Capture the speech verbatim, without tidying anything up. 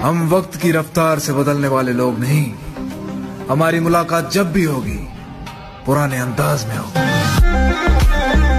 हम वक्त की रफ्तार से बदलने वाले लोग नहीं। हमारी मुलाकात जब भी होगी पुराने अंदाज में होगी।